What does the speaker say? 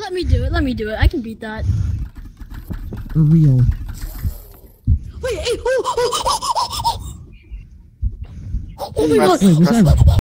Let me do it. Let me do it. I can beat that. For real. Wait, hey, oh my god! Wait, was that?